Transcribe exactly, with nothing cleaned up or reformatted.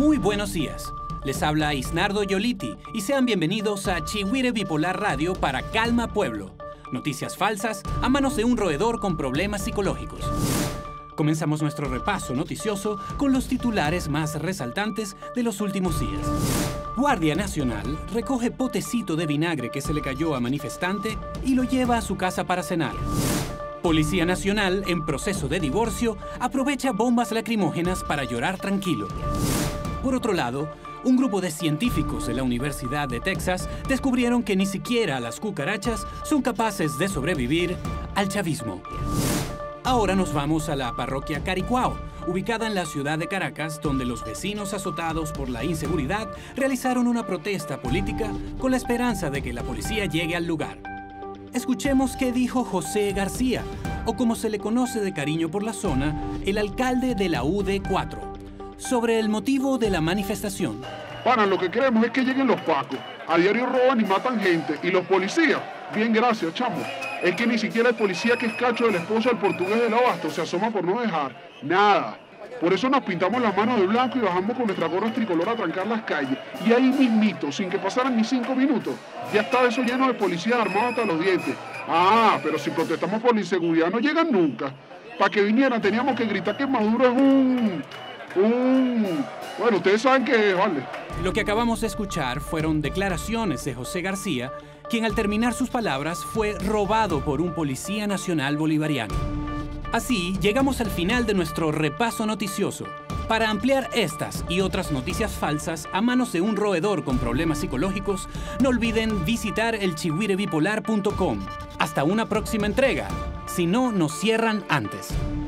Muy buenos días. Les habla Isnardo Yoliti y sean bienvenidos a Chihuire Bipolar Radio para Calma Pueblo. Noticias falsas a manos de un roedor con problemas psicológicos. Comenzamos nuestro repaso noticioso con los titulares más resaltantes de los últimos días. Guardia Nacional recoge potecito de vinagre que se le cayó a manifestante y lo lleva a su casa para cenar. Policía Nacional, en proceso de divorcio, aprovecha bombas lacrimógenas para llorar tranquilo. Por otro lado, un grupo de científicos de la Universidad de Texas descubrieron que ni siquiera las cucarachas son capaces de sobrevivir al chavismo. Ahora nos vamos a la parroquia Caricuao, ubicada en la ciudad de Caracas, donde los vecinos azotados por la inseguridad realizaron una protesta política con la esperanza de que la policía llegue al lugar. Escuchemos qué dijo José García, o como se le conoce de cariño por la zona, el alcalde de la U D cuatro, sobre el motivo de la manifestación. Pana, lo que queremos es que lleguen los pacos. A diario roban y matan gente. Y los policías, bien gracias, chamo. Es que ni siquiera el policía que es cacho de la esposa del portugués del abasto se asoma por no dejar nada. Por eso nos pintamos las manos de blanco y bajamos con nuestras gorras tricolor a trancar las calles. Y ahí mismito, sin que pasaran ni cinco minutos, ya estaba eso lleno de policías armados hasta los dientes. Ah, pero si protestamos por la inseguridad no llegan nunca. Para que vinieran teníamos que gritar que Maduro es un... un... Bueno, ustedes saben que vale. Lo que acabamos de escuchar fueron declaraciones de José García, quien al terminar sus palabras fue robado por un policía nacional bolivariano. Así, llegamos al final de nuestro repaso noticioso. Para ampliar estas y otras noticias falsas a manos de un roedor con problemas psicológicos, no olviden visitar el chihuire bipolar punto com. Hasta una próxima entrega, si no nos cierran antes.